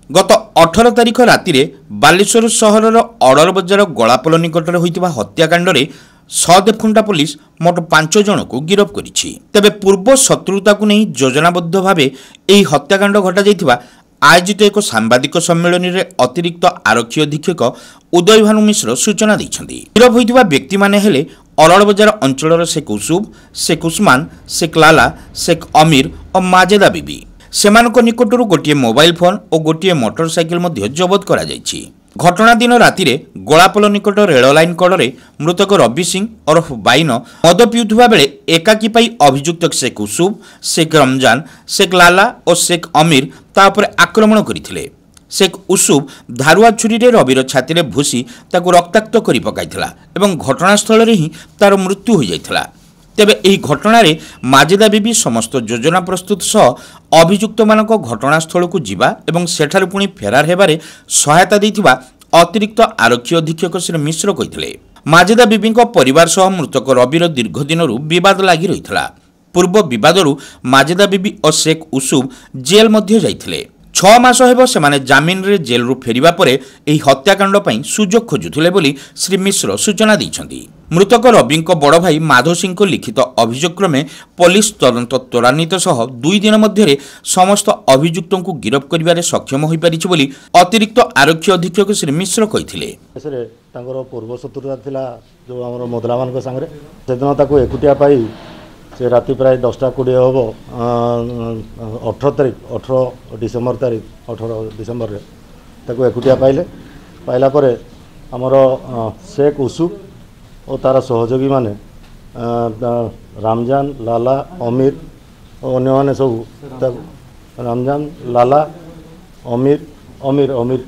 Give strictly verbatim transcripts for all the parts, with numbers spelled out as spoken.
गत अठारह तारिख राति बालेश्वर सहरर अरडबजार गलापोल निकट होता हत्याकांड में सहदेवखुंटा पुलिस मोट पांच जन को गिरफ्त करिछि। तेबे पूर्व शत्रुता को नहीं योजनाबद्ध भाव यह हत्याकांड घटा आयोजित एक सांबादिक सम्मेलन में अतिरिक्त आरक्षी अधीक्षक उदय भानु मिश्र सूचना देइछन्ति। गिरफ होइतिबा व्यक्ति माने हेले अरडबजार अंचलर शेख उसूब, शेख उस्मान, शेख लाला, शेख अमीर और माजेदा बीबी। सेमानक निकटरू गोटे मोबाइल फोन और गोटे मोटरसाइकेल मध्य जबत करा जायछि। घटना दिन राति गलापोल निकट रेल लाइन कड़े मृतक रवि सिंह ओरफ बाइन मद पिउथुबा बेले एकाकी पाई अभियुक्त शेख उसूब, शेख रमजान, शेख लाला और शेख अमीर तापर आक्रमण करथिले। शेख उसूब धारुआ छुरी रे रविर छाती भूसी ताकू रक्ताक्त करि पकाइथिला एवं घटनास्थल रे ही तार मृत्यु हो जाइथिला। तेबे एही घटना रे माजेदा बीबी समस्त योजना प्रस्तुत सह अभियुक्त मानक घटनास्थल को जीवा एवं सेठार पुणी फेरार हेबारे सहायता देथिबा अतिरिक्त आरक्षी अधीक्षक श्री मिश्र कहिथिले। माजेदा बीबी परिवार सह मृतक रविर दीर्घ दिनरू विवाद लागि रहिथिला। पूर्व विवादरू माजेदा बीबी और शेख उसूब जेल मध्य जाइथिले। छह मास हेब सेमाने जामिन रे जेल रु फेरिबा परे एही हत्याकांड पई सुजोग खोजुथिले बोली श्री मिश्र सूचना दैछन्ति। मृतक रवि बड़ भाई माधव सिंह को लिखित अभियोग क्रमे पुलिस तदंत त्वरान्वित सह दुई दिन मध्य समस्त अभियुक्तों को गिरफ्त करिबारे सक्षम होई परिछि बोली अतिरिक्त आरक्षी अधीक्षक श्री मिश्र कहिथिले। पूर्व शत्रुता थिला जो हमर मोदला मान संगे सेदिन ताको एकुटिया पाई से राति प्राय दसटा कोड़े हम अठर तारीख अठर डिसेम्बर तारीख अठर डिसेम्बर ताको एकुटिया पाइले पाइला परे हमर शेख उसूब और तार सहयोगी माने रमजान, लाला, अमीर और अन्य माने सब रमजान, लाला, अमीर अमीर अमीर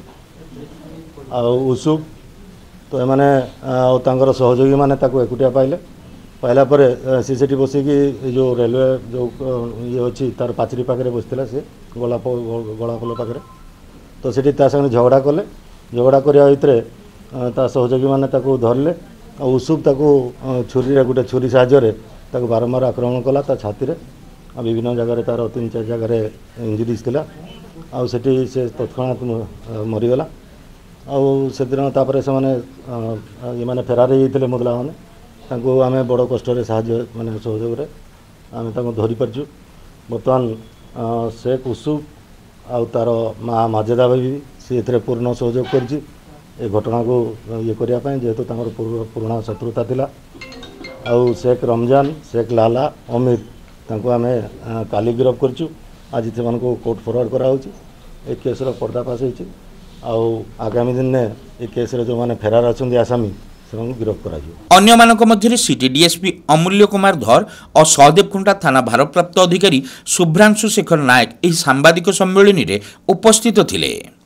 आ उसूब तो एमाने तांकर सहयोगी माने ताको एकुटिया पाइले पाइला परे सीसीटी बसिकी जो रेलवे जो ये अच्छी तार पाचरी पाखे बसला से गलाप गलापोल पाखे तो सीटी संगे झगड़ा कले झगड़ा करने भितर ता सहयोगी मैंने धरले और उसूब ताको छुरी गोटे छुरी साहाय्य ताको बारंबार आक्रमण कला ता छाती रे विभिन्न जगह तार तीन चार जगह इंजुरीज थिला आउ सेठी से तत्क्षणात मरीगला आउ से दिन तापर से माने ये माने फेरार होते मुदला मैंने तांको आमे बड़ कष्ट साहाय्य माने सहयोग आमे तांको धरि परछु। बर्तमान शेख उसूब आउ तार माँ माजेदा भी सी एथरे पूर्ण सहयोग करछि ए घटना को ये करिया पय जेहेतु तांकर पुराना शत्रुता थिला। आउ शेख रमजान, शेख लाला, अमीर तांको आमे काली गिरफ्त करछु। आज से मानको कोर्ट फरवर्ड करा होछि। ए केस रो पर्दाफाश होछि आउ आगामी दिन ने ए केस रे जो माने फेरार अछंदी आसामी गिरफ्त करा। अन्य मानक मध्य सिटी डीएसपी अमूल्य कुमार धर और सहदेवखुंटा थाना भारप्राप्त अधिकारी शुभ्रांशु शेखर नायक एही सांबादिक सम्मेलन में उपस्थित थिले।